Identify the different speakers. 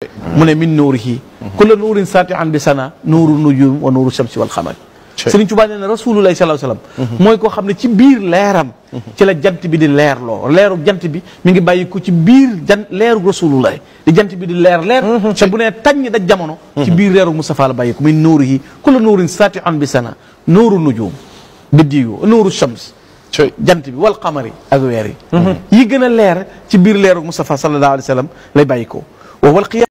Speaker 1: mu ne min nuurihi kulla nuurin saati'an bi sana nuuru nujum wa nuuru shamsi wal xamari. Sëriñ Tuubaa nee na rasulullahi sallallahu alayhi wasallam mooy koo xam ne ci biir leeram ci la jant bi di leerloo leeru jant bi mi ngi bàyyi ko ci biir leeru rasulullahi di jant bi di leer te bu nee taññ daj jamono ci biir leeru Mustafa la bàyyi ko min nuurihi kulla nuurin saati'an bi sana nuuru nujum biddiyu nuuru shams jant bi wal xamari ak weer yi gën a leer ci biir leeru Mustafa sallallahu alayhi wasallam lay bàyyi ko